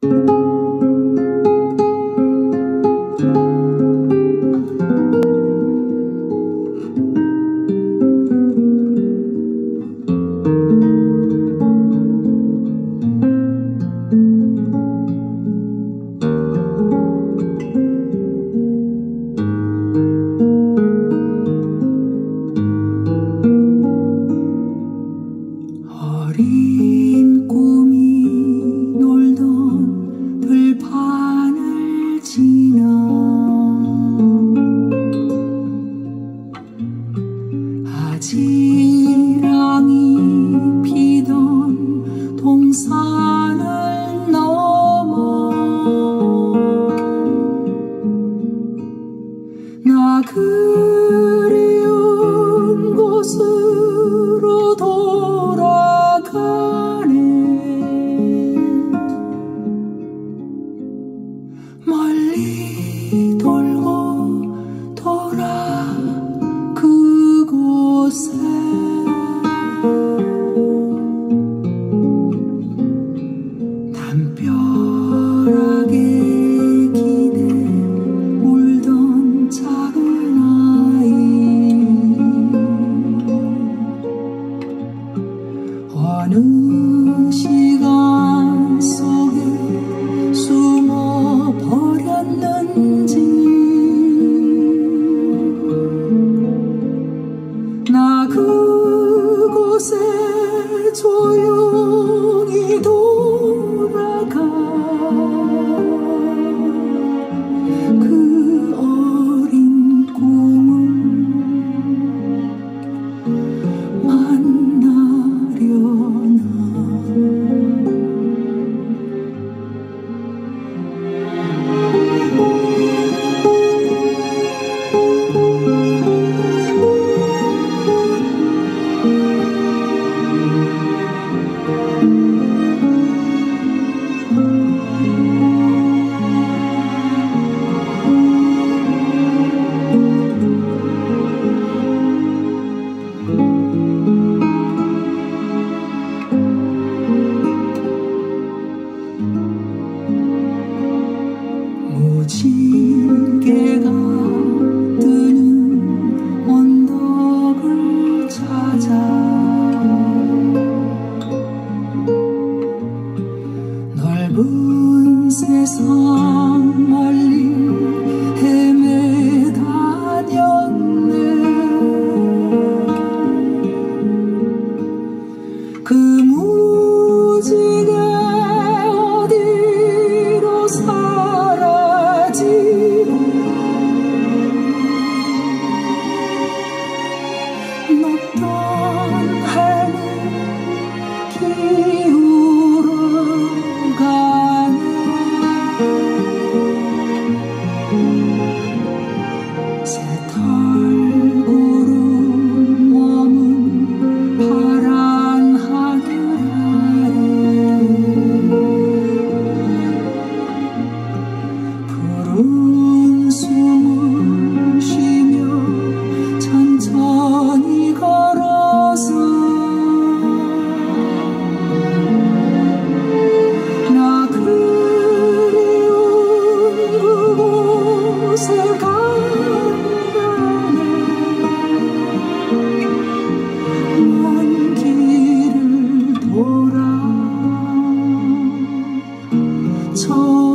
어린 꿈이 놀던 들판을 지나 아지랑이 피던 동산을 넘어 나 그리운 곳으로 멀리 돌고 돌아 그곳에 담벼락에 기대 울던 작은 아이 어느 시간 속에 숨어 버렸는지 나 그곳에 조용히 돌아가 그 어린 꿈을 만나려나. 무지개가 뜨는 언덕을 찾아 넓은 세상 멀리 헤매다녔네. 그 무지개 어디로 높던 해는 기울어가네. 새털 구름 머문 파란 하늘 아래 푸른 숨을 쉬며 천천히 걸어서 나 그리운 그곳에 간다네. 먼 길을 돌아